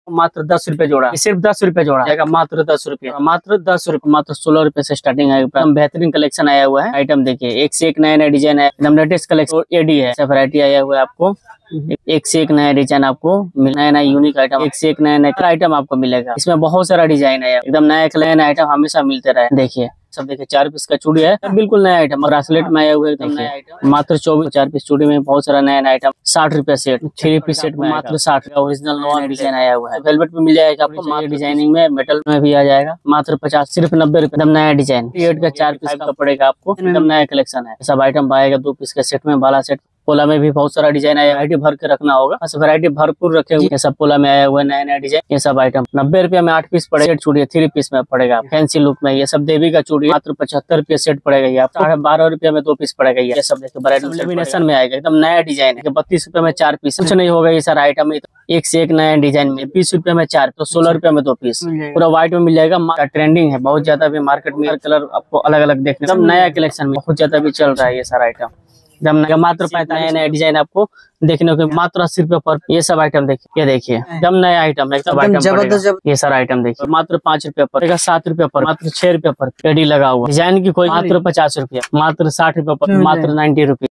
मात्र 10 रुपए जोड़ा, सिर्फ 10 रुपए जोड़ा आएगा, मात्र 10 रुपए, मात्र 10 रुपए, मात्र 16 रुपए से स्टार्टिंग है। एकदम बेहतरीन कलेक्शन आया हुआ है। आइटम देखिए, एक से एक नया नया डिजाइन है, एकदम लेटेस्ट कलेक्शन एडी है, सब वैरायटी आया हुआ है आपको। एक से एक नया डिजाइन आपको, नया नया यूनिक आइटम, एक से एक नया नया आइटम आपको मिलेगा। इसमें बहुत सारा डिजाइन है, एकदम नया नया आइटम हमेशा मिलते रहे। देखिए सब देखिए, 4 पीस का चूड़ी है, बिल्कुल नया आइटम, ब्रासलेट में आया हुआ है, एकदम नया आइटम, मात्र 24। 4 पीस चूड़ी में बहुत सारा नया नया आइटम, 60 रुपए सेट, 3 पीस सेट में मात्र 60। ओरिजिनल नया डिजाइन आया हुआ है, वेलवेट में मिल जाएगा आपको, मात्र डिजाइनिंग में, मेटल में भी आ जाएगा, मात्र 50, सिर्फ 90 रुपए, एकदम नया डिजाइन। 8 का 4 पीस का पड़ेगा आपको, एकदम नया कलेक्शन है। सब आइटम आएगा 2 पीस के सेट में, बाला सेट। पोला में भी बहुत सारा डिजाइन आया, वैरायटी भर के रखना होगा, बस वैरायटी भरपूर रखे हुए। ये सब पोला में आया हुआ है, नया नया डिजाइन। ये सब आइटम 90 रुपए में 8 पीस पड़ेगा। चूड़ी 3 पीस में पड़ेगा, फैंसी लुक में। ये सब देवी का चूड़ी मात्र 75 रुपए सेट पड़ेगा। ये आपको 12 रुपए में 2 पीस पड़ेगा। ये सब देखिए ब्राइडल लेमिनेशन में आएगा, एकदम नया डिजाइन है। 32 रुपए में 4 पीस, कुछ नहीं होगा। ये सारा आइटम एक से एक नया डिजाइन में, 20 रुपए में 4, तो 16 रुपए में 2 पीस, पूरा व्हाइट में मिल जाएगा। ट्रेंडिंग है बहुत ज्यादा, भी मार्केट में कलर आपको अलग अलग देखने, एकदम नया कलेक्शन में बहुत ज्यादा भी चल रहा है ये सारा आइटम। एकदम मात्र 45 नया डिजाइन आपको देखने को, मात्र 80 रुपए पर। ये सब आइटम देखिए, ये देखिए एकदम नया आइटम, एकदम आइटम। ये सारा आइटम देखिए, मात्र 5 रुपए पर, 7 रुपए पर, मात्र 6 रुपए पर पेडी लगा हुआ। डिजाइन की कोई, मात्र 50 रुपया, मात्र 60 रुपए पर, मात्र 90 रुपये।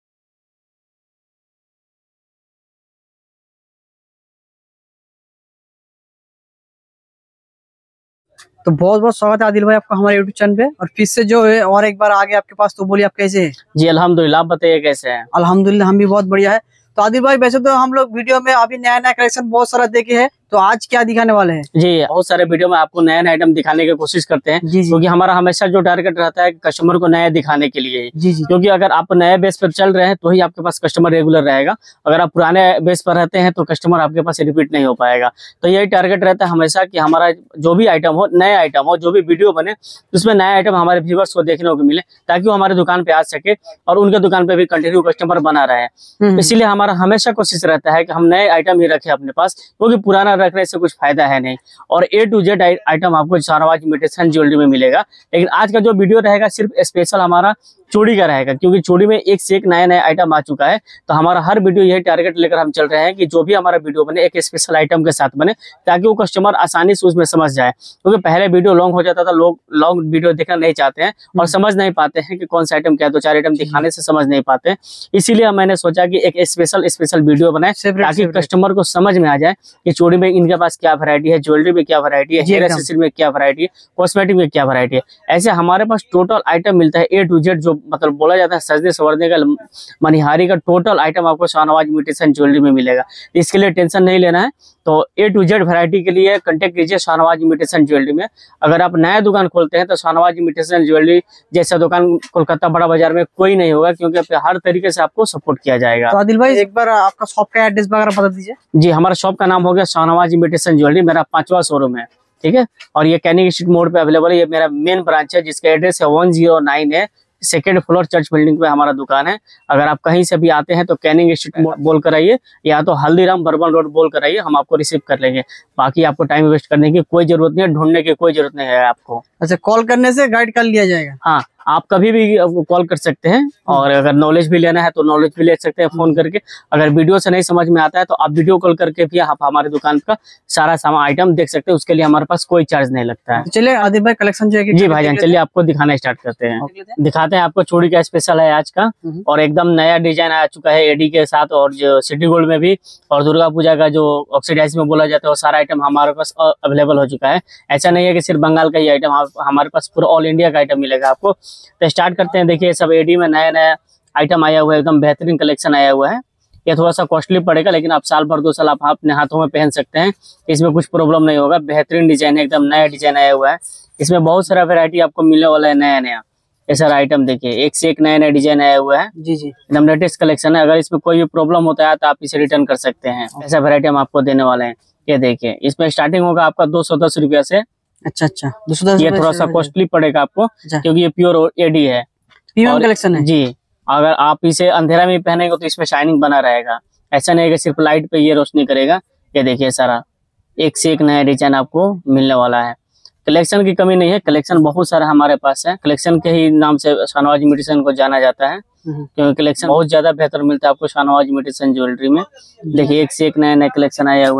तो बहुत बहुत स्वागत है आदिल भाई आपका हमारे यूट्यूब चैनल पे। और फिर से जो है और एक बार आगे आपके पास, तो बोलिए आप कैसे हैं? जी अल्हम्दुलिल्लाह, आप बताइए कैसे हैं? अल्हम्दुलिल्लाह हम भी बहुत बढ़िया है। तो आदिल भाई, वैसे तो हम लोग वीडियो में अभी नया नया कलेक्शन बहुत सारा देखे हैं, तो आज क्या दिखाने वाले हैं? जी बहुत सारे वीडियो में आपको नया नया आइटम दिखाने की कोशिश करते हैं, क्योंकि हमारा हमेशा जो टारगेट रहता है कस्टमर को नया दिखाने के लिए। क्योंकि अगर आप नए बेस पर चल रहे हैं तो ही आपके पास कस्टमर रेगुलर रहेगा। अगर आप पुराने बेस पर रहते हैं तो कस्टमर आपके पास रिपीट नहीं हो पाएगा। तो यही टारगेट रहता है हमेशा कि हमारा जो भी आइटम हो, नया आइटम हो, जो भी वीडियो बने उसमें नया आइटम हमारे व्यूवर्स को देखने को मिले, ताकि वो हमारे दुकान पे आ सके और उनके दुकान पे भी कंटिन्यू कस्टमर बना रहे। इसीलिए हमारा हमेशा कोशिश रहता है कि हम नए आइटम ही रखें अपने पास, क्योंकि पुराना रखने से कुछ फायदा है नहीं। और A to Z आइटम आपको शाहनवाज इमिटेशन ज्वेलरी में मिलेगा। लेकिन आज का जो वीडियो रहेगा सिर्फ स्पेशल हमारा चूड़ी का रहेगा, क्योंकि चूड़ी में एक से एक नया नया आइटम आ चुका है। तो हमारा हर वीडियो यही टारगेट लेकर हम चल रहे हैं कि जो भी हमारा वीडियो बने एक स्पेशल आइटम के साथ बने, ताकि वो कस्टमर आसानी से उसमें समझ जाए। क्योंकि पहले वीडियो लॉन्ग हो जाता था, लोग लॉन्ग वीडियो देखना नहीं चाहते हैं और समझ नहीं पाते हैं कि कौन सा आइटम क्या है। 2-4 आइटम दिखाने से समझ नहीं पाते हैं। इसीलिए मैंने सोचा कि एक स्पेशल वीडियो बनाए, ताकि कस्टमर को समझ में आ जाए कि चूड़ी में इनके पास क्या वैरायटी है, ज्वेलरी में क्या वैरायटी है, हेयर एक्सेसरी में क्या वैरायटी है, कॉस्मेटिक में क्या वैरायटी है। ऐसे हमारे पास टोटल आइटम मिलता है A to Z, जो मतलब बोला जाता है सजने संवरने का, मनिहारी का टोटल आइटम आपको शाहनवाज इमिटेशन ज्वेलरी में मिलेगा। इसके लिए टेंशन नहीं लेना है। तो A to Z वैरायटी के लिए कांटेक्ट कीजिए शाहनवाज इमिटेशन ज्वेलरी में। अगर आप नया दुकान खोलते हैं तो शाहनवाज इमिटेशन ज्वेलरी जैसा दुकान कोलकाता बड़ा बाजार में कोई नहीं होगा, क्योंकि हर तरीके से आपको सपोर्ट किया जाएगा। तो आदिल भाई एक बार आपका शॉप का एड्रेस वगैरह बता दीजिए। जी हमारा शॉप का नाम हो गया शाहनवाज इमिटेशन ज्वेलरी, मेरा 5वां शोरूम है, ठीक है। और ये कैनिंग स्ट्रीट मोड़ पे अवेलेबल है। ये मेरा मेन ब्रांच है, जिसका एड्रेस है 109 है, 2nd फ्लोर चर्च बिल्डिंग पे हमारा दुकान है। अगर आप कहीं से भी आते हैं तो कैनिंग स्ट्रीट बोल कर आइए, या तो हल्दीराम बर्बन रोड बोल कर आइए, हम आपको रिसीव कर लेंगे। बाकी आपको टाइम वेस्ट करने की कोई जरूरत नहीं है, ढूंढने की कोई जरूरत नहीं है आपको। अच्छा, कॉल करने से गाइड कर लिया जाएगा? हाँ, आप कभी भी कॉल कर सकते हैं, और अगर नॉलेज भी लेना है तो नॉलेज भी ले सकते हैं फोन करके। अगर वीडियो से नहीं समझ में आता है तो आप वीडियो कॉल करके भी आप हमारे दुकान का सारा सामान आइटम देख सकते हैं। उसके लिए हमारे पास कोई चार्ज नहीं लगता है। चलिए आदिल भाई कलेक्शन जो है, जी भाईजान चलिए आपको दिखाना स्टार्ट करते हैं। दिखाते हैं आपको चूड़ी का स्पेशल है आज का, और एकदम नया डिजाइन आ चुका है एडी के साथ, और जो सिटी गोल्ड में भी, और दुर्गा पूजा का जो ऑक्सीडाइज में बोला जाता है वो सारा आइटम हमारे पास अवेलेबल हो चुका है। ऐसा नहीं है कि सिर्फ बंगाल का ही आइटम, हमारे पास पूरा ऑल इंडिया का आइटम मिलेगा आपको। तो स्टार्ट करते हैं। देखिए सब एडी में नया नया आइटम आया हुआ है, एकदम बेहतरीन कलेक्शन आया हुआ है। ये थोड़ा सा कॉस्टली पड़ेगा, लेकिन आप साल भर 2 साल आप अपने हाथों में पहन सकते हैं, इसमें कुछ प्रॉब्लम नहीं होगा। बेहतरीन डिजाइन है, एकदम नया डिजाइन आया हुआ है। इसमें बहुत सारा वैरायटी आपको मिलने वाला है नया नया। ये सारा आइटम देखिए, एक से एक नया नया डिजाइन आया हुआ है। जी एकदम लेटेस्ट कलेक्शन है। अगर इसमें कोई भी प्रॉब्लम होता है तो आप इसे रिटर्न कर सकते हैं। ऐसा वैरायटी हम आपको देने वाले हैं। ये देखिए, इसमें स्टार्टिंग होगा आपका 210 रुपया से। अच्छा, 210। ये थोड़ा सा कॉस्टली पड़ेगा आपको, क्योंकि ये प्योर एडी है, प्रीमियम कलेक्शन है। जी अगर आप इसे अंधेरा में पहनेंगे तो इसमें शाइनिंग बना रहेगा। ऐसा नहीं है कि सिर्फ लाइट पे ये रोशनी करेगा। ये देखिए सारा एक से एक नया डिजाइन आपको मिलने वाला है। कलेक्शन की कमी नहीं है, कलेक्शन बहुत सारा हमारे पास है। कलेक्शन के ही नाम से शाहनवाज इमिटेशन को जाना जाता है, क्योंकि कलेक्शन बहुत ज्यादा बेहतर मिलता है आपको शाहनवाज इमिटेशन ज्वेलरी में। देखिए एक से एक नया नया कलेक्शन आया हुआ है।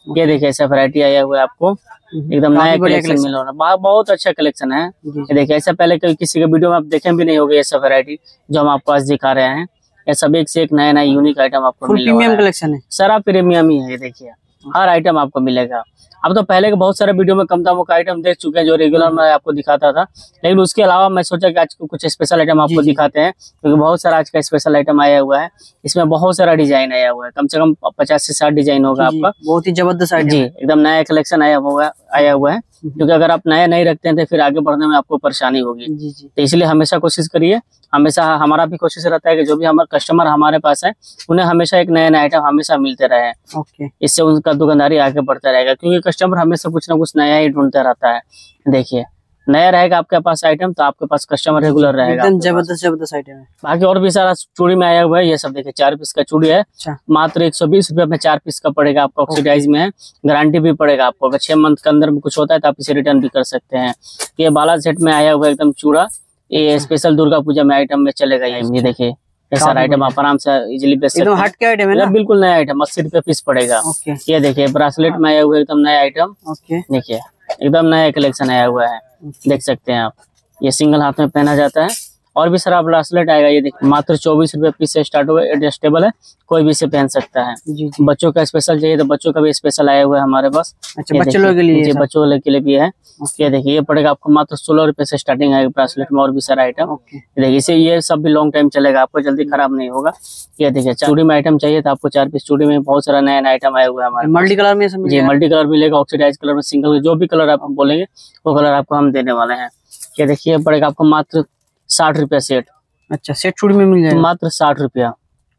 ये देखिए ऐसा वैरायटी आया हुआ है आपको, एकदम नया कलेक्शन मिल रहा है, बहुत अच्छा कलेक्शन है। ये देखिए ऐसा पहले किसी के वीडियो में आप देखे भी नहीं होंगे, ऐसा वैरायटी जो हम आपको आज दिखा रहे हैं। ये सब एक से एक नया नया यूनिक आइटम आपको मिलेगा। प्रीमियम कलेक्शन है, सारा प्रीमियम ही है। ये देखिए हर आइटम आपको मिलेगा। अब तो पहले के बहुत सारे वीडियो में कम दामों का आइटम देख चुके हैं जो रेगुलर में आपको दिखाता था, लेकिन उसके अलावा मैं सोचा कि आज कुछ स्पेशल आइटम आपको दिखाते हैं, क्योंकि बहुत सारा आज का स्पेशल आइटम आया हुआ है। इसमें बहुत सारा डिजाइन आया हुआ है, कम से कम 50 से 60 डिजाइन होगा आपका। बहुत ही जबरदस्त आइटम जी, एकदम नया कलेक्शन आया हुआ है। क्योंकि अगर आप नया नहीं रखते हैं तो फिर आगे बढ़ने में आपको परेशानी होगी। तो इसलिए हमेशा कोशिश करिए, हमेशा हमारा भी कोशिश रहता है कि जो भी हमारे कस्टमर हमारे पास है उन्हें हमेशा एक नया नया आइटम हमेशा मिलते रहे। इससे उनका दुकानदारी आगे बढ़ता रहेगा, क्योंकि कस्टमर हमेशा कुछ ना कुछ नया ही ढूंढता रहता है। देखिए नया रहेगा आपके पास आइटम तो आपके पास कस्टमर रेगुलर रहेगा। एकदम जबरदस्त आइटम है। बाकी और भी सारा चूड़ी में आया हुआ है। ये सब देखिए 4 पीस का चूड़ी है, मात्र 120 रुपए में 4 पीस का पड़ेगा आपको। ऑक्सीडाइज में है, गारंटी भी पड़ेगा आपको। अगर 6 मंथ के अंदर में कुछ होता है तो आप इसे रिटर्न भी कर सकते हैं। ये बाला सेट में आया हुआ एकदम चूड़ा, ये स्पेशल दुर्गा पूजा में आइटम में चलेगा। ये देखिए ऐसा आइटम आप आराम से इजिली बेच सकते हैं। हट के आइटम है ना? बिल्कुल नया आइटम, 80 रुपए पीस पड़ेगा। ये देखिए ब्रासलेट में आया हुआ एकदम नया आइटम। देखिए एकदम नया कलेक्शन आया हुआ है, देख सकते हैं आप। ये सिंगल हाथ में पहना जाता है। और भी सारा ब्रासलेट आएगा। ये देखिए मात्र 24 रुपए पीस से स्टार्ट हुआ, एडजस्टेबल है, कोई भी इसे पहन सकता है। बच्चों का स्पेशल चाहिए तो बच्चों का भी स्पेशल आया हुआ है हमारे पास। अच्छा, बच्चों के लिए? बच्चों के लिए भी है। ये देखिए ये पड़ेगा आपको मात्र 16 रुपए से स्टार्टिंग है ब्रासलेट में। और भी सारा आइटम देखिए, इसे ये सब भी लॉन्ग टाइम चलेगा, आपको जल्दी खराब नहीं होगा। ये देखिए चूड़ी में आइटम चाहिए तो आपको 4 पीस चूड़ी में बहुत सारा नया नया आइटम आया हुआ है हमारे। मल्टी कलर में? जी मल्टी कलर मिलेगा, ऑक्सीडाइज कलर में, सिंगल, जो भी कलर आप बोलेंगे वो कलर आपको हम देने वाले हैं। ये देखिए पड़ेगा आपको मात्र 60 रुपया सेट। अच्छा, सेट चूड़ी में मिल जाएगा मात्र 60 रुपया।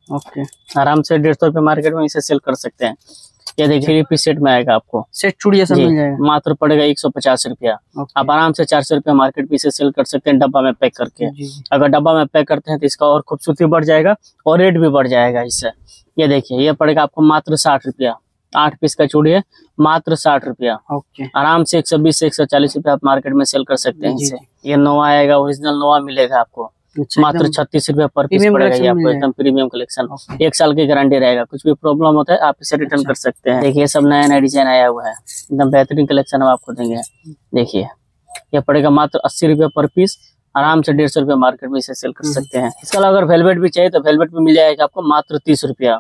आराम से 150 रुपये मार्केट में इसे सेल कर सकते हैं। ये देखिए 3 पीस सेट में आएगा आपको, सेट चूड़ी ऐसा मिल जाएगा। मात्र पड़ेगा 150 रुपया। आप आराम से 400 रुपया मार्केट में इसे सेल कर सकते हैं डब्बा में पैक करके। अगर डब्बा में पैक करते हैं तो इसका और खूबसूरती बढ़ जाएगा और रेट भी बढ़ जाएगा इससे। ये देखिए ये पड़ेगा आपको मात्र 60 रुपया। 8 पीस का चूड़ी है, मात्र 60 रुपया। आराम से 120 से 140 रुपया आप मार्केट में सेल कर सकते हैं इसे। ये नोवा आएगा, ओरिजिनल नोवा मिलेगा आपको। मात्र 36 रुपया पर पीस पड़ेगा ये आपको, एकदम प्रीमियम कलेक्शन। 1 साल की गारंटी रहेगा, कुछ भी प्रॉब्लम होता है आप इसे रिटर्न कर सकते हैं। देखिए सब नया नया डिजाइन आया हुआ है, एकदम बेहतरीन कलेक्शन हम आपको देंगे। देखिए ये पड़ेगा मात्र 80 रुपया पर पीस। आराम से 150 रुपया मार्केट में इसे सेल कर सकते हैं। इसके अलावा अगर वेलवेट भी चाहिए तो वेलवेट भी मिल जाएगा आपको मात्र 30 रुपया।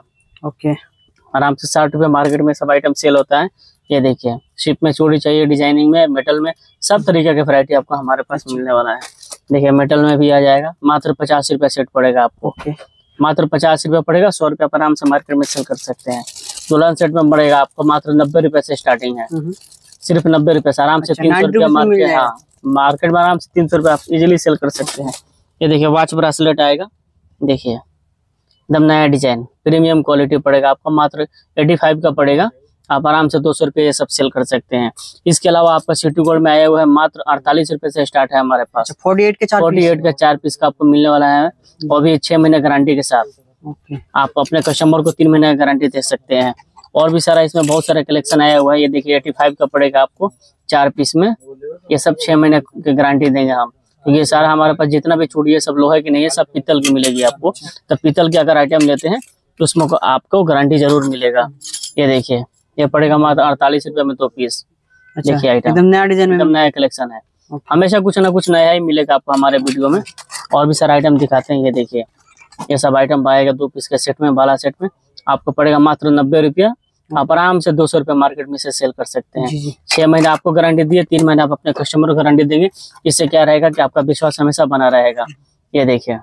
आराम से 60 रुपया मार्केट में सब आइटम सेल होता है। ये देखिए शिप में चूड़ी चाहिए, डिजाइनिंग में, मेटल में, सब तरीके के वैरायटी आपको हमारे पास मिलने वाला है। देखिए मेटल में भी आ जाएगा, मात्र 50 रुपया सेट पड़ेगा आपको। मात्र 50 रुपया पड़ेगा, 100 रुपया पर आराम से मार्केट में सेल कर सकते हैं। दुल्हन सेट में पड़ेगा आपको मात्र 90 रुपए से स्टार्टिंग है, सिर्फ 90 रुपए से। आराम से 300 रुपया मार्केट, हाँ मार्केट में आराम से 300 रुपया आप इजिली सेल कर सकते हैं। ये देखिए वॉच ब्रासलेट आएगा, देखिए एकदम नया डिजाइन, प्रीमियम क्वालिटी पड़ेगा आपको, मात्र 85 का पड़ेगा। आप आराम से 200 रुपये ये सब सेल कर सकते हैं। इसके अलावा आपका सिटी गोल्ड में आया हुआ है, मात्र 48 रुपए से स्टार्ट है हमारे पास। 48 के 4 पीस का आपको मिलने वाला है, और भी 6 महीने गारंटी के साथ। आप अपने कस्टमर को 3 महीने का गारंटी दे सकते हैं। और भी सारा इसमें बहुत सारा कलेक्शन आया हुआ है। ये देखिए 85 का पड़ेगा आपको 4 पीस में। ये सब 6 महीने की गारंटी देंगे हम, क्योंकि ये सारा हमारे पास जितना भी चूड़ी है सब लोहे की नहीं है, सब पीतल की मिलेगी आपको। तो पीतल की अगर आइटम लेते हैं तो उसमें आपको गारंटी जरूर मिलेगा। ये देखिए ये पड़ेगा मात्र 48 रुपये में 2 पीस। देखिए आइटम एकदम नया डिजाइन, एकदम नया कलेक्शन है। हमेशा कुछ ना कुछ नया ही मिलेगा आपको हमारे वीडियो में। और भी सारा आइटम दिखाते हैं। ये देखिए ये सब आइटम आएगा 2 पीस के सेट में, बाला सेट में। आपको पड़ेगा मात्र 90 रुपया। आप आराम से 200 रुपये मार्केट में से सेल कर सकते हैं। 6 महीने आपको गारंटी दिए, 3 महीने आप अपने कस्टमर को गारंटी देंगे। इससे क्या रहेगा कि आपका विश्वास हमेशा बना रहेगा। ये देखिए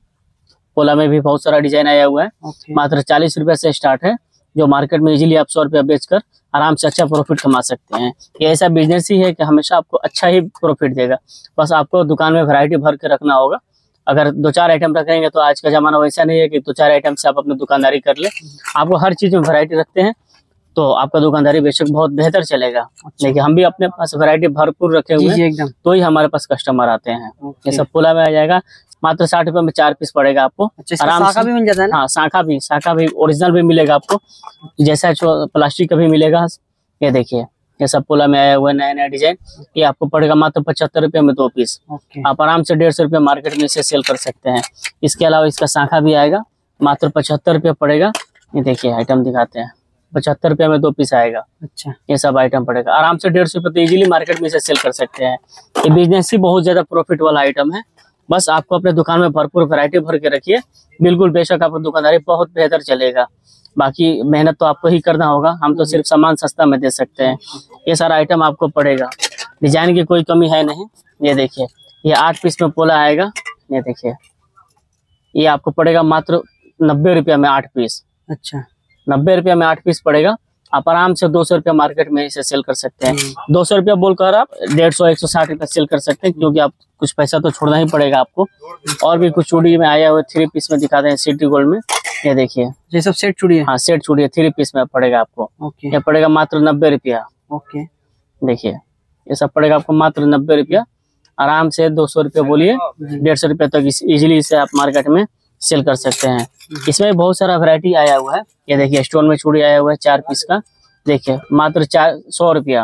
पोला में भी बहुत सारा डिजाइन आया हुआ है, मात्र 40 रुपये से स्टार्ट है, जो मार्केट में इजीली आप 100 रुपया बेचकर आराम से अच्छा प्रॉफिट कमा सकते हैं। ये ऐसा बिजनेस ही है कि हमेशा आपको अच्छा ही प्रॉफिट देगा। बस आपको दुकान में वैरायटी भर के रखना होगा। अगर 2-4 आइटम रखेंगे तो आज का जमाना वैसा नहीं है कि 2-4 आइटम से आप अपनी दुकानदारी कर ले। आपको हर चीज में वैरायटी रखते हैं तो आपका दुकानदारी बेशक बहुत बेहतर चलेगा। लेकिन हम भी अपने पास वैरायटी भरपूर रखे हुए हैं, तो ही हमारे पास कस्टमर आते हैं। ये सब पोला में आ जाएगा, मात्र 60 रुपये में 4 पीस पड़ेगा आपको। आराम से भी मिल जाता है ना? हाँ शाखा भी ओरिजिनल भी मिलेगा आपको, जैसा प्लास्टिक का भी मिलेगा। ये देखिए ये सब पोला में आया हुआ है नया नया डिजाइन। ये आपको पड़ेगा मात्र 75 रुपये में 2 पीस। आप आराम से 150 रुपये मार्केट में इसे सेल कर सकते हैं। इसके अलावा इसका शाखा भी आएगा, मात्र 75 रुपये पड़ेगा। ये देखिए आइटम दिखाते हैं, 75 रुपये में 2 पीस आएगा। अच्छा, ये सब आइटम पड़ेगा आराम से 150 रुपये, तो इजीली मार्केट में इसे सेल कर सकते हैं। ये बिजनेस ही बहुत ज्यादा प्रॉफिट वाला आइटम है। बस आपको अपने दुकान में भरपूर वैरायटी भर के रखिए, बिल्कुल बेशक आपकी दुकानदारी बहुत बेहतर चलेगा। बाकी मेहनत तो आपको ही करना होगा, हम तो सिर्फ सामान सस्ता में दे सकते हैं। ये सारा आइटम आपको पड़ेगा, डिजाइन की कोई कमी है नहीं। ये देखिए, ये 8 पीस में पोला आएगा। ये देखिए, ये आपको पड़ेगा मात्र 90 रुपया में 8 पीस। अच्छा, 90 रुपया में 8 पीस पड़ेगा। आप आराम से 200 रुपया मार्केट में इसे सेल कर सकते हैं। 200 रुपया बोलकर आप 150 160 रुपया सेल कर सकते हैं, क्योंकि आप कुछ पैसा तो छोड़ना ही पड़ेगा आपको। और भी कुछ चूड़ी में आया हुआ 3 पीस में दिखाते हैं सिटी गोल्ड में। ये देखिए, ये सब सेट चूड़ी है। हाँ, सेट चूड़ी है, 3 पीस में पड़ेगा आपको। ओके, ये पड़ेगा मात्र 90 रुपया। ओके, देखिए, ये सब पड़ेगा आपको मात्र 90 रुपया। आराम से 200 रुपया बोलिए 150 रुपया तक इजीली इसे आप मार्केट में सेल कर सकते हैं। इसमें बहुत सारा वैरायटी आया हुआ है। ये देखिए, स्टोन में चूड़ी आया हुआ है 4 पीस का। देखिए, मात्र 100 रुपया,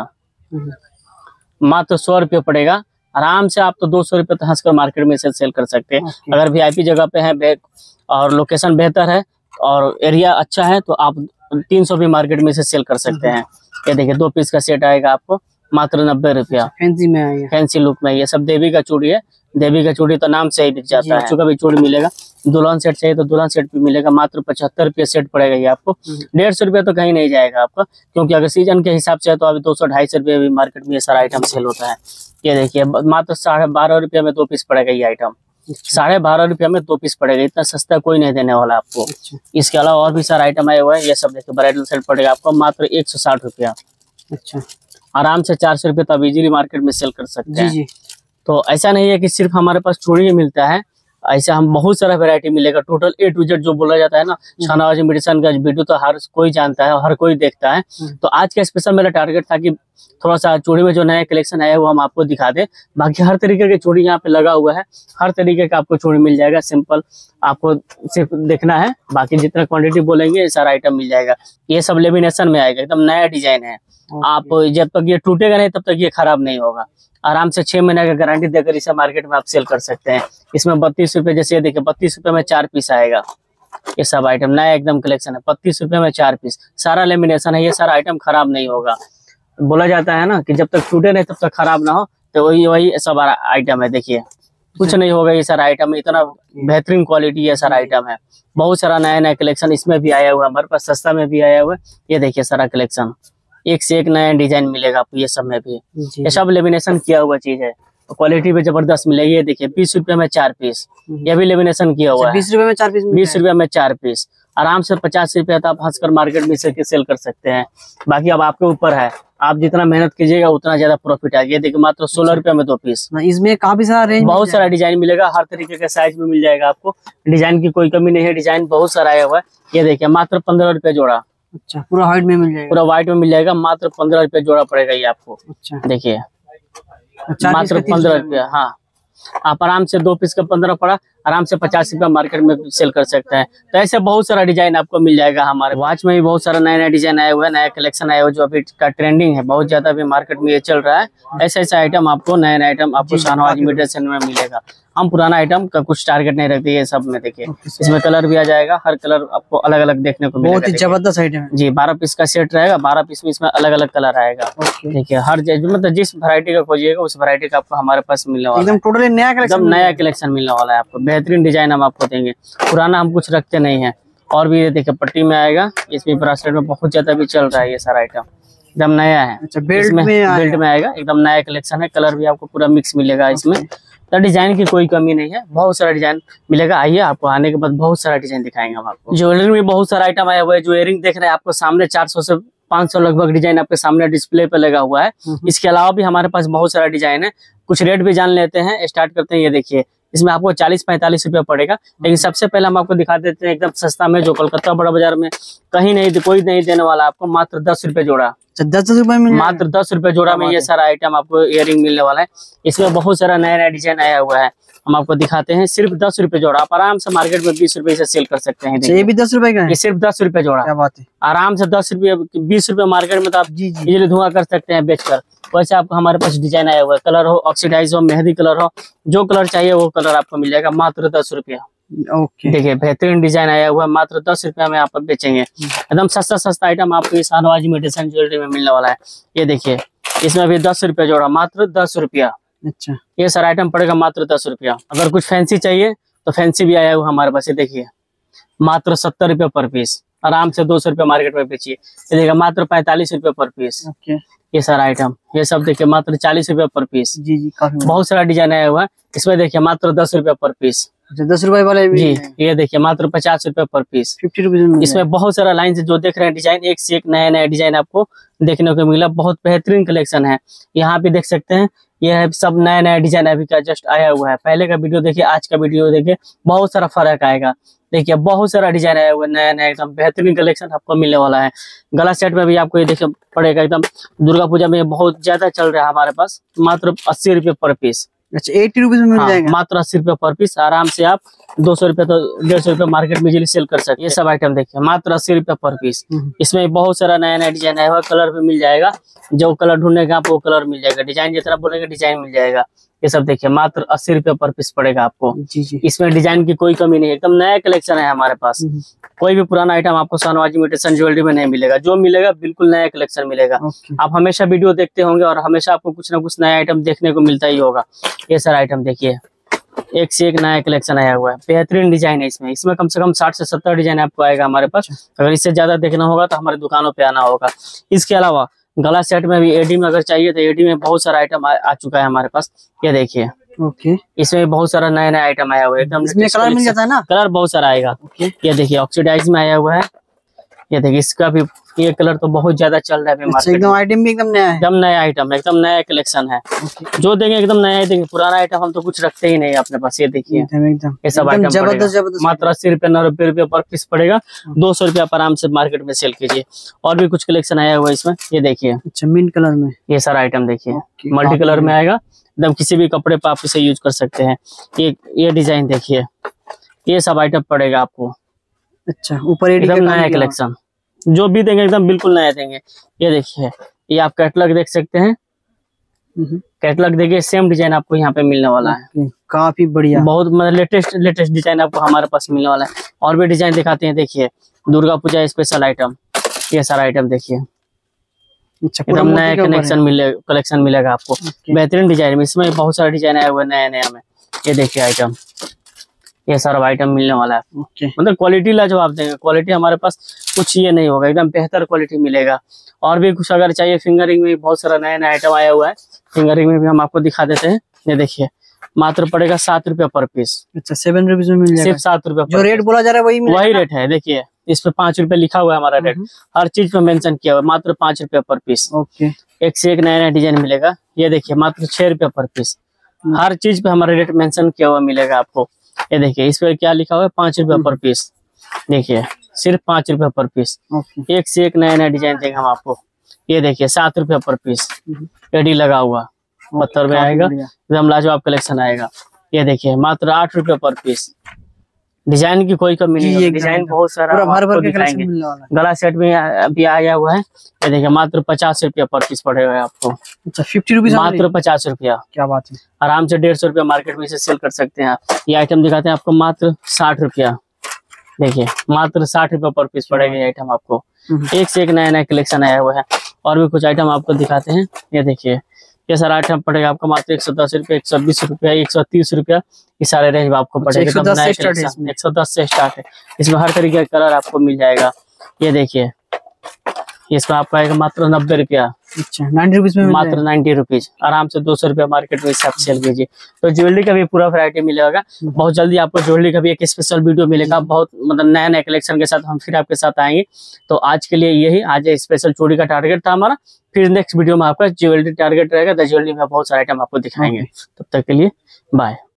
मात्र 100 रुपया पड़ेगा। आराम से आप तो 200 रुपये तो हंसकर मार्केट में इसे सेल कर सकते हैं। अगर वीआईपी जगह पे है और लोकेशन बेहतर है और एरिया अच्छा है, तो आप 300 भी मार्केट में इसे सेल कर सकते हैं। ये देखिए, 2 पीस का सेट आएगा आपको मात्र 90 रुपया। फैंसी में आएगा, फैंसी लुक में। ये सब देवी का चूड़ी है। देवी का चूड़ी तो नाम से ही बिक जाता है। चूका भी चूड़ी मिलेगा। दुल्हन सेट चाहिए तो दुल्हन सेट भी मिलेगा। मात्र 75 रुपये सेट पड़ेगा ये आपको। 150 रुपये तो कहीं नहीं जाएगा आपका, क्योंकि अगर सीजन के हिसाब से है तो अभी 200-250 रुपये भी मार्केट में ये सारा आइटम सेल होता है। ये देखिए, मात्र 12.5 रुपये में 2 पीस पड़ेगा ये आइटम। 12.5 रुपये में 2 पीस पड़ेगा। इतना सस्ता कोई नहीं देने वाला आपको। इसके अलावा और भी सारा आइटम आया हुआ है। ये सब देखिए, ब्राइडल सेट पड़ेगा आपको मात्र 160 रुपया। अच्छा, आराम से 400 रुपये तो आप इजीली मार्केट में सेल कर सकते हैं। जी। तो ऐसा नहीं है कि सिर्फ हमारे पास चूड़ी ही मिलता है, ऐसा हम बहुत सारा वैरायटी मिलेगा। टोटल A to Z जो बोला जाता है ना, शाहनवाज इमिटेशन का वीडियो तो हर कोई जानता है, हर कोई देखता है। तो आज का स्पेशल मेरा टारगेट था कि थोड़ा सा चूड़ी में जो नया कलेक्शन आया है वो हम आपको दिखा दें। बाकी हर तरीके के चूड़ी यहाँ पे लगा हुआ है, हर तरीके का आपको चूड़ी मिल जाएगा। सिंपल आपको सिर्फ देखना है, बाकी जितना क्वांटिटी बोलेंगे ये सारा आइटम मिल जाएगा। ये सब लेमिनेशन में आएगा, एकदम नया डिजाइन है। आप जब तक ये टूटेगा नहीं तब तक ये खराब नहीं होगा। आराम से 6 महीने का गारंटी देकर इसे मार्केट में आप सेल कर सकते हैं। इसमें 32 रुपये, जैसे ये देखिए 32 रुपये में 4 पीस आएगा। ये सब आइटम नया एकदम कलेक्शन है। 32 रुपये में 4 पीस, सारा लेमिनेशन है। ये सारा आइटम खराब नहीं होगा। बोला जाता है ना कि जब तक टूटे नहीं तब तक खराब ना हो, तो वही सब आइटम है। देखिए, कुछ नहीं होगा। ये सारा आइटम इतना बेहतरीन क्वालिटी है, सारा आइटम है। बहुत सारा नया नया कलेक्शन इसमें भी आया हुआ है, हमारे पास सस्ता में भी आया हुआ है। ये देखिए, सारा कलेक्शन एक से एक नया डिजाइन मिलेगा आपको। ये सब में भी ये सब लेमिनेशन किया हुआ चीज है, क्वालिटी भी जबरदस्त मिलेगी। ये देखिए, 20 रुपये में 4 पीस, ये भी लेमिनेशन किया हुआ है। 20 रुपये में 4 पीस, 20 रुपये में 4 पीस। आराम से 50 रुपये तो आप हंसकर मार्केट में इसे सेल कर सकते हैं। बाकी अब आपके ऊपर है, आप जितना मेहनत कीजिएगा उतना ज्यादा प्रॉफिट आएगा। ये देखिए, मात्र 16 रुपये में 2 पीस। इसमें काफी सारा रेंज, बहुत सारा डिजाइन मिलेगा, हर तरीके के साइज में मिल जाएगा आपको। डिजाइन की कोई कमी नहीं है, डिजाइन बहुत सारा आया हुआ है। ये देखिए, मात्र 15 रुपये जोड़ा। अच्छा, पूरा व्हाइट में मिल जाएगा, पूरा व्हाइट में मिल जाएगा। मात्र 15 रुपये जोड़ा पड़ेगा ये आपको। अच्छा, देखिए, मात्र 15 रुपया। हाँ, आप आराम से 2 पीस का 15 पड़ा, आराम से 50 रुपया मार्केट में सेल कर सकते हैं। तो ऐसे बहुत सारा डिजाइन आपको मिल जाएगा। हमारे वॉच में भी बहुत सारा नया नया डिजाइन आया हुआ है, नया कलेक्शन आया हुआ है, जो अभी का ट्रेंडिंग है, बहुत ज्यादा अभी मार्केट में ये चल रहा है। ऐसे ऐसे आइटम आपको, नया नया आइटम आपको शाहनवाज इमिटेशन में मिलेगा। हम पुराना आइटम का कुछ टारगेट नहीं रखते। ये सब में देखिए, इसमें कलर भी आ जाएगा, हर कलर आपको अलग अलग देखने को मिलेगा। बहुत ही जबरदस्त आइटम है जी। 12 पीस का सेट रहेगा, 12 पीस में इसमें अलग अलग कलर आएगा। देखिए, हर मतलब जिस वैरायटी का खोजिएगा उस वैरायटी का आपको हमारे पास मिलने वाला है। एकदम टोटली नया कलेक्शन, एकदम नया कलेक्शन मिलने वाला है आपको। बेहतरीन डिजाइन हम आपको देंगे, पुराना हम कुछ रखते नहीं है। और भी ये देखिए, पट्टी में आएगा, इसमें ब्रासलेट में बहुत ज्यादा भी चल रहा है। ये सारा आइटम एकदम नया है। अच्छा, बेल्ट में आएगा, एकदम नया कलेक्शन है। कलर भी आपको पूरा मिक्स मिलेगा इसमें। तो डिजाइन की कोई कमी नहीं है, बहुत सारा डिजाइन मिलेगा। आइए, आपको आने के बाद बहुत सारा डिजाइन दिखाएंगे हम आपको। ज्वेलरी में बहुत सारा आइटम आया हुआ है। जो इयरिंग देख रहे हैं आपको सामने, 400 से 500 लगभग डिजाइन आपके सामने डिस्प्ले पे लगा हुआ है। इसके अलावा भी हमारे पास बहुत सारा डिजाइन है। कुछ रेट भी जान लेते हैं, स्टार्ट करते हैं। ये देखिए, इसमें आपको 40-45 रुपया पड़ेगा। लेकिन सबसे पहले हम आपको दिखा देते हैं एकदम सस्ता में, जो कोलकाता बड़ा बाजार में कहीं नहीं, कोई नहीं देने वाला आपको। मात्र 10 रुपये जोड़ा। 10 रुपए में, मात्र 10 रुपये जोड़ा में ये सारा आइटम आपको इयरिंग मिलने वाला है। इसमें बहुत सारा नया नया डिजाइन आया हुआ है, हम आपको दिखाते हैं। सिर्फ 10 रुपये जोड़ा, आप आराम से मार्केट में 20 रुपये से सेल कर सकते हैं। ये भी 10 रुपए का है, ये सिर्फ 10 रुपये जोड़ा। क्या बात है। आराम से 10 रुपये, 20 रुपये मार्केट में तो आप इजीली धुआं कर सकते हैं बेचकर। वैसे आपको हमारे पास डिजाइन आया हुआ है, कलर हो, ऑक्सीडाइज हो, मेहंदी कलर हो, जो कलर चाहिए वो कलर आपको मिल जाएगा। मात्र 10 रुपया। ओके, देखिए बेहतरीन डिजाइन आया हुआ है, मात्र 10 रुपया में आप बेचेंगे। एकदम सस्ता आइटम आपको इस शाहनवाज इमिटेशन ज्वेलरी में मिलने वाला है। ये देखिए इसमें भी 10 रुपया जोड़ा, मात्र 10 रुपया। अच्छा, ये सारा आइटम पड़ेगा मात्र 10 रुपया। अगर कुछ फैंसी चाहिए तो फैंसी भी आया हुआ हमारे पास। ये देखिए मात्र 70 रुपया पर पीस, आराम से 200 रुपया मार्केट में बेचिए। ये देखिए मात्र 45 रुपया पर पीस। ओके, ये सारा आइटम, ये सब देखिए मात्र 40 रुपया पर पीस। जी जी, काफी बहुत सारा डिजाइन आया हुआ है। इसमें देखिए मात्र 10 रुपया पर पीस। 10 रुपए वाले भी जी, ये देखिए मात्र 50 रुपया पर पीस। 50 रुपीज। इसमें बहुत सारा लाइन से जो देख रहे हैं डिजाइन, एक से एक नया नया डिजाइन आपको देखने को मिला। बहुत बेहतरीन कलेक्शन है। यहाँ पे देख सकते हैं ये है सब नया नया डिजाइन अभी का जस्ट आया हुआ है। पहले का वीडियो देखिए, आज का वीडियो देखिए, बहुत सारा फर्क आएगा। देखिए बहुत सारा डिजाइन आया हुआ है, नया नया एकदम बेहतरीन कलेक्शन आपको मिलने वाला है। गला सेट में भी आपको ये देखिए पड़ेगा, एकदम दुर्गा पूजा में बहुत ज्यादा चल रहा है हमारे पास, मात्र 80 रुपये पर पीस। अच्छा, 80 रुपीज में मिल जाएगा। मात्र 80 रुपये पर पीस। आराम से आप 200 रुपये तो 150 रुपये मार्केट में इजीली सेल कर सकते हैं। ये सब आइटम देखिए मात्र 80 रुपये पर पीस। इसमें बहुत सारा नया नया डिजाइन आया हुआ, कलर भी मिल जाएगा। जो कलर ढूंढेगा आपको कलर मिल जाएगा, डिजाइन जितना बोलेंगे डिजाइन मिल जाएगा। ये सब देखिए मात्र 80 रुपये पर पीस पड़ेगा आपको। जी जी, इसमें डिजाइन की कोई कमी नहीं है, एकदम नया कलेक्शन है हमारे पास। कोई भी पुराना आइटम आपको शाहनवाज इमिटेशन ज्वेलरी में नहीं मिलेगा। जो मिलेगा बिल्कुल नया कलेक्शन मिलेगा। आप हमेशा वीडियो देखते होंगे और हमेशा आपको कुछ ना कुछ नया आइटम देखने को मिलता ही होगा। ये सारा आइटम देखिए, एक से एक नया कलेक्शन आया हुआ है, बेहतरीन डिजाइन है। इसमें कम से कम 60 से 70 डिजाइन आपको आएगा हमारे पास। अगर इससे ज्यादा देखना होगा तो हमारी दुकानों पे आना होगा। इसके अलावा गला सेट में भी एडी में अगर चाहिए तो एडी में बहुत सारा आइटम आ चुका है हमारे पास। ये देखिए ओके, इसमें बहुत सारा नया नया आइटम आया हुआ है, एकदम इसमें कलर मिल जाता है ना, कलर बहुत सारा आएगा। ये देखिए ऑक्सीडाइज में आया हुआ है। ये देखिए इसका भी ये कलर तो बहुत ज्यादा चल रहा है मार्केट में। एकदम आइटम भी एकदम नया है, एकदम नया आइटम, एकदम नया कलेक्शन है। जो देंगे एकदम नया ही देंगे, पुराना आइटम हम तो कुछ रखते ही नहीं अपने पास। ये देखिए एकदम ये सब आइटम जबरदस्त मात्र 80 रुपये 90 रुपये पर पीस पड़ेगा। 200 रुपये आप आराम से मार्केट में सेल कीजिए। और भी कुछ कलेक्शन आया हुआ है इसमें। ये देखिए अच्छा, मिंट कलर में ये सारा आइटम देखिए, मल्टी कलर में आएगा। एकदम किसी भी कपड़े पर आप इसे यूज कर सकते हैं। ये डिजाइन देखिए, ये सब आइटम पड़ेगा आपको। अच्छा, ऊपर एकदम नया कलेक्शन, जो भी देंगे एकदम बिल्कुल नया देंगे। ये देखिए ये आप कैटलॉग देख सकते हैं। कैटलॉग देखिए, सेम डिजाइन आपको यहाँ पे मिलने वाला है। काफी बढ़िया, बहुत मतलब लेटेस्ट डिजाइन आपको हमारे पास मिलने वाला है। और भी डिजाइन दिखाते हैं। देखिए दुर्गा पूजा स्पेशल आइटम, ये सारा आइटम देखिए, एकदम नया कलेक्शन मिलेगा आपको। बेहतरीन डिजाइन में, इसमें बहुत सारा डिजाइन आया हुआ है नया नया में। ये देखिए आइटम, ये सारा आइटम मिलने वाला है। मतलब क्वालिटी लाजवाब देंगे। क्वालिटी हमारे पास कुछ ये नहीं होगा, एकदम बेहतर क्वालिटी मिलेगा। और भी कुछ अगर चाहिए, फिंगरिंग में बहुत सारा नया नया आइटम आया हुआ है। फिंगरिंग में भी हम आपको दिखा देते हैं। ये देखिए मात्र पड़ेगा 7 रुपया पर पीस। अच्छा, 7 रुपीज में मिल जाएगा, सिर्फ 7 रुपया। जो रेट बोला जा रहा है वही रेट है। देखिए इस पे 5 रुपए लिखा हुआ है हमारा रेट, हर चीज पे मेंशन किया हुआ है। मात्र 5 रुपया पर पीस। ओके, एक से एक नया नया डिजाइन मिलेगा। ये देखिए मात्र 6 रुपया पर पीस। हर चीज पे हमारा रेट मेंशन किया हुआ मिलेगा आपको। ये देखिए इस पे क्या लिखा हुआ है, 5 रुपया पर पीस। देखिए सिर्फ 5 रुपया पर पीस। एक से एक नया नया डिजाइन देंगे हम आपको। ये देखिए 7 रुपया पर पीस, एडी लगा हुआ पत्थर में आएगा, एकदम लाजवाब कलेक्शन आएगा। ये देखिए मात्र 8 रुपया पर पीस। डिजाइन की कोई कमी नहीं है, डिजाइन बहुत सारा आपको दिखाएंगे। गला सेट में अभी आया हुआ है। ये देखिए मात्र 50 रुपया पर पीस पड़ेगा आपको। अच्छा, 50 रुपीज, मात्र 50 रुपया। क्या बात है, आराम से 150 रुपया मार्केट में इसे सेल कर सकते हैं आप। ये आइटम दिखाते हैं आपको मात्र 60 रुपया। देखिए मात्र 60 रुपया पर पीस पड़ेगा ये आइटम आपको। एक से एक नया नया कलेक्शन आया हुआ है। और भी कुछ आइटम आपको दिखाते हैं। ये देखिए ये सारा आइटम पड़ेगा आपको मात्र 110 रुपया, 120 रुपया, 130 रुपया। ये सारे रेंज में आपको पड़ेगा। 110 से स्टार्ट है। इसमें हर तरीके का कलर आपको मिल जाएगा। ये देखिए इसमें आपको आएगा मात्र 90 रुपया। अच्छा, 90 रुपीज में मात्र 90 रुपीज। आराम से 200 रुपया मार्केट में आप सेल कीजिए। तो ज्वेलरी का भी पूरा वैरायटी मिलेगा। बहुत जल्दी आपको ज्वेलरी का भी एक स्पेशल वीडियो मिलेगा। बहुत मतलब नया नया कलेक्शन के साथ हम फिर आपके साथ आएंगे। तो आज के लिए यही, आज स्पेशल चूड़ी का टारगेट था हमारा। फिर नेक्स्ट वीडियो में आपका ज्वेलरी टारगेट रहेगा। द ज्वेलरी में बहुत सारे आइटम आपको दिखाएंगे। तब तक के लिए बाय।